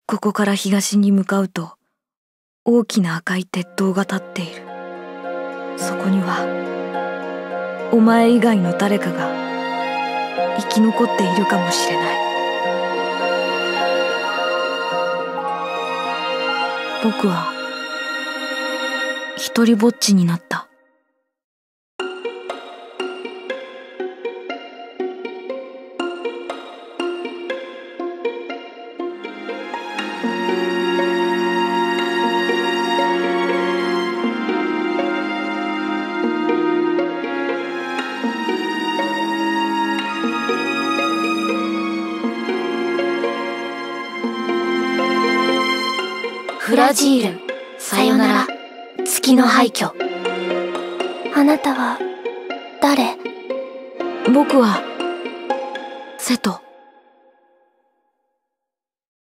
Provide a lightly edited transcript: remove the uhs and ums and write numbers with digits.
ここから東に向かうと大きな赤い鉄塔が立っている。そこにはお前以外の誰かが生き残っているかもしれない。僕は一人ぼっちになった。 フラジール、さよなら、月の廃墟。あなたは誰？ 僕は瀬戸。